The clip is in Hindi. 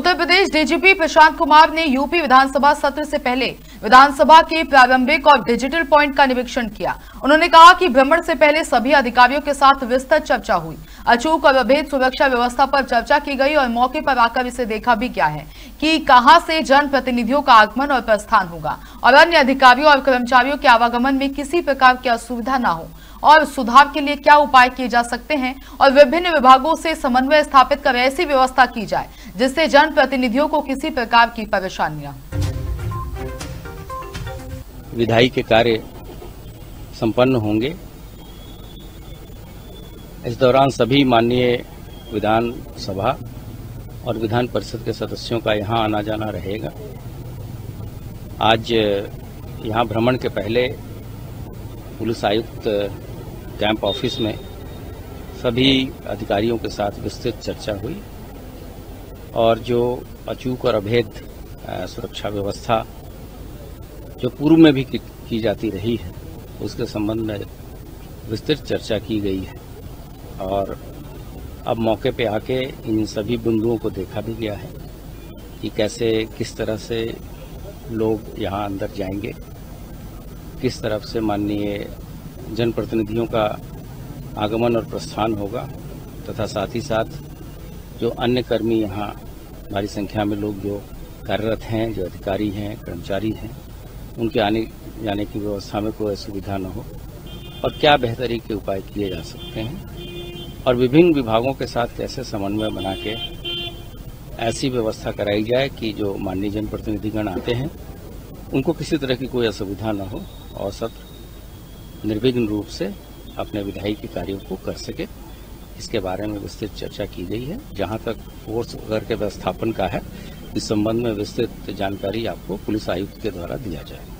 उत्तर प्रदेश डीजीपी प्रशांत कुमार ने यूपी विधानसभा सत्र से पहले विधानसभा के प्रारंभिक और डिजिटल पॉइंट का निरीक्षण किया। उन्होंने कहा कि भ्रमण से पहले सभी अधिकारियों के साथ विस्तृत चर्चा हुई। अचूक और अभेद सुरक्षा व्यवस्था पर चर्चा की गई और मौके पर आकर इसे देखा भी गया है कि कहां से जनप्रतिनिधियों का आगमन और प्रस्थान होगा और अन्य अधिकारियों और कर्मचारियों के आवागमन में किसी प्रकार की असुविधा न हो और सुधार के लिए क्या उपाय किए जा सकते हैं और विभिन्न विभागों से समन्वय स्थापित कर ऐसी व्यवस्था की जाए जिससे जनप्रतिनिधियों को किसी प्रकार की परेशानी न हो। विधायी के कार्य संपन्न होंगे। इस दौरान सभी माननीय विधानसभा और विधान परिषद के सदस्यों का यहां आना जाना रहेगा। आज यहां भ्रमण के पहले पुलिस आयुक्त कैंप ऑफिस में सभी अधिकारियों के साथ विस्तृत चर्चा हुई और जो अचूक और अभेद सुरक्षा व्यवस्था जो पूर्व में भी की जाती रही है उसके संबंध में विस्तृत चर्चा की गई है और अब मौके पे आके इन सभी बिंदुओं को देखा भी गया है कि कैसे किस तरह से लोग यहाँ अंदर जाएंगे, किस तरफ से माननीय जनप्रतिनिधियों का आगमन और प्रस्थान होगा तथा साथ ही साथ जो अन्य कर्मी यहाँ भारी संख्या में लोग जो कार्यरत हैं, जो अधिकारी हैं, कर्मचारी हैं, उनके आने जाने की व्यवस्था में कोई असुविधा न हो और क्या बेहतरी के उपाय किए जा सकते हैं और विभिन्न विभागों के साथ कैसे समन्वय बना के ऐसी व्यवस्था कराई जाए कि जो माननीय जनप्रतिनिधिगण आते हैं उनको किसी तरह की कोई असुविधा न हो और सत्र निर्विघ्न रूप से अपने विधायी के कार्यों को कर सके। इसके बारे में विस्तृत चर्चा की गई है। जहां तक फोर्स वगैरह के व्यवस्थापन का है, इस संबंध में विस्तृत जानकारी आपको पुलिस आयुक्त के द्वारा दिया जाएगा।